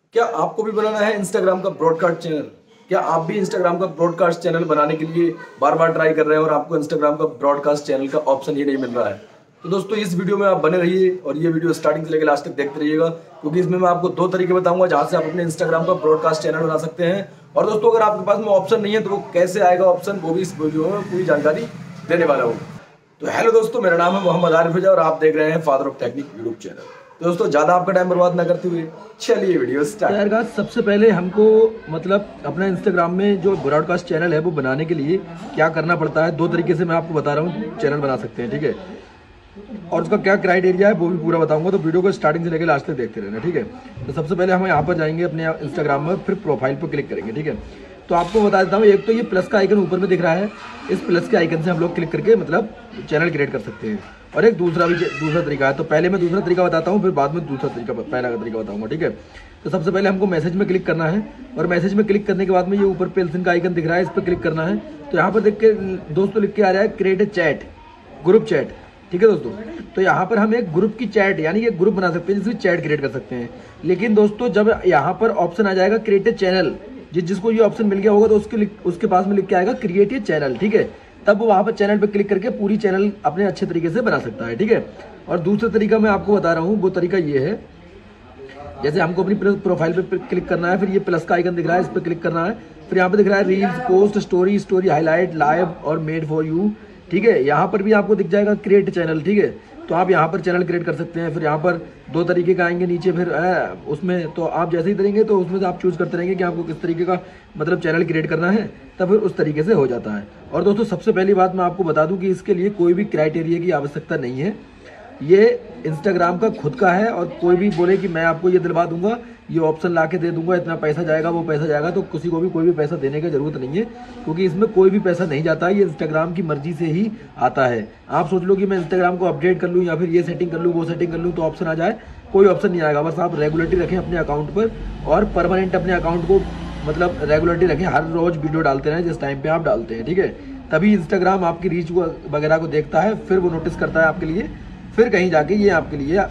क्या आपको भी बनाना है इंस्टाग्राम का ब्रॉडकास्ट चैनल? क्या आप भी इंस्टाग्राम का ब्रॉडकास्ट चैनल बनाने के लिए बार बार ट्राई कर रहे हैं और आपको इंस्टाग्राम का ब्रॉडकास्ट चैनल का ऑप्शन ही नहीं मिल रहा है? तो दोस्तों इस वीडियो में आप बने रहिए और ये वीडियो स्टार्टिंग से लेकर लास्ट तक देखते रहिएगा, क्योंकि इसमें मैं आपको 2 तरीके बताऊंगा जहां से आप अपने इंस्टाग्राम का ब्रॉडकास्ट चैनल बना सकते हैं। और दोस्तों अगर आपके पास में ऑप्शन नहीं है तो वो कैसे आएगा ऑप्शन, वो भी इस वीडियो में पूरी जानकारी देने वाला हूँ। तो हेलो दोस्तों, मेरा नाम है मोहम्मद आरिफ रजा और आप देख रहे हैं father of technique YouTube channel. तो दोस्तों ज्यादा आपका टाइम बर्बाद ना करते हुए चलिए वीडियो स्टार्ट। यार गाइस, सबसे पहले हमको अपना इंस्टाग्राम में जो ब्रॉडकास्ट चैनल है वो बनाने के लिए क्या करना पड़ता है, 2 तरीके से मैं आपको बता रहा हूँ चैनल बना सकते हैं, ठीक है। और उसका क्या क्राइटेरिया है वो भी पूरा बताऊंगा, तो वीडियो को स्टार्टिंग से लेकर लास्ट तक देखते रहना, ठीक है। तो सबसे पहले हम यहाँ पर जाएंगे अपने इंस्टाग्राम में, फिर प्रोफाइल पर क्लिक करेंगे, ठीक है। तो आपको बता देता हूँ, एक तो ये प्लस का आइकन ऊपर में दिख रहा है, इस प्लस के आइकन से हम लोग क्लिक करके चैनल क्रिएट कर सकते हैं। और एक दूसरा तरीका है, तो पहले मैं दूसरा तरीका बताता हूँ, फिर बाद में पहला तरीका बताऊंगा, ठीक है। तो सबसे पहले हमको मैसेज में क्लिक करना है, और मैसेज में क्लिक करने के बाद में ये ऊपर पेंसिल का आइकन दिख रहा है, इस पर क्लिक करना है। तो यहाँ पर देख के दोस्तों लिख के आ रहा है create a chat, group chat, ठीक है दोस्तों। तो यहाँ पर हम एक ग्रुप की चैट यानी कि ग्रुप बना सकते हैं, जिसमें चैट क्रिएट कर सकते हैं। लेकिन दोस्तों जब यहाँ पर ऑप्शन आ जाएगा क्रिएट ए चैनल, जिसको ये ऑप्शन मिल गया होगा तो उसके पास में लिख के आएगा क्रिएट ए चैनल, ठीक है। तब वो वहाँ पर चैनल पे क्लिक करके पूरी चैनल अपने अच्छे तरीके से बना सकता है, ठीक है। और दूसरा तरीका मैं आपको बता रहा हूँ, वो तरीका ये है, जैसे हमको अपनी प्रोफाइल पे क्लिक करना है, फिर ये प्लस का आइकन दिख रहा है, इस पर क्लिक करना है। फिर यहाँ पे दिख रहा है reels, post, story highlight, live और मेड फॉर यू, ठीक है। यहाँ पर भी आपको दिख जाएगा क्रिएट चैनल, ठीक है। तो आप यहाँ पर चैनल क्रिएट कर सकते हैं। फिर यहाँ पर 2 तरीके का आएंगे नीचे, फिर उसमें तो आप जैसे ही करेंगे तो उसमें से आप चूज करते रहेंगे कि आपको किस तरीके का चैनल क्रिएट करना है, तब फिर उस तरीके से हो जाता है। और दोस्तों सबसे पहली बात मैं आपको बता दूं कि इसके लिए कोई भी क्राइटेरिया की आवश्यकता नहीं है, ये इंस्टाग्राम का खुद का है। और कोई भी बोले कि मैं आपको ये दिलवा दूंगा, ये ऑप्शन ला के दे दूंगा, इतना पैसा जाएगा, वो पैसा जाएगा, तो किसी को भी कोई भी पैसा देने की जरूरत नहीं है, क्योंकि इसमें कोई भी पैसा नहीं जाता है, ये इंस्टाग्राम की मर्जी से ही आता है। आप सोच लो कि मैं इंस्टाग्राम को अपडेट कर लूँ या फिर ये सेटिंग कर लूँ, वो सेटिंग कर लूँ तो ऑप्शन आ जाए, कोई ऑप्शन नहीं आएगा। बस आप रेगुलरिटी रखें अपने अकाउंट पर और परमानेंट अपने अकाउंट को रेगुलरिटी रखें, हर रोज वीडियो डालते रहें जिस टाइम पे आप डालते हैं, ठीक है। तभी इंस्टाग्राम आपकी रीच वगैरह को देखता है, फिर वो नोटिस करता है आपके लिए, फिर कहीं जाके ये आपके लिए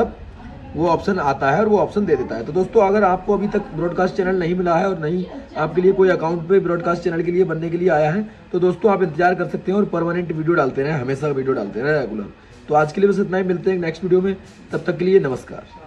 वो ऑप्शन आता है और वो ऑप्शन दे देता है। तो दोस्तों अगर आपको अभी तक ब्रॉडकास्ट चैनल नहीं मिला है और नहीं आपके लिए कोई अकाउंट पे ब्रॉडकास्ट चैनल के लिए बनने के लिए आया है, तो दोस्तों आप इंतजार कर सकते हैं और परमानेंट वीडियो डालते रहें, हमेशा वीडियो डालते रहें रेगुलर। तो आज के लिए बस इतना ही, मिलते हैं नेक्स्ट वीडियो में, तब तक के लिए नमस्कार।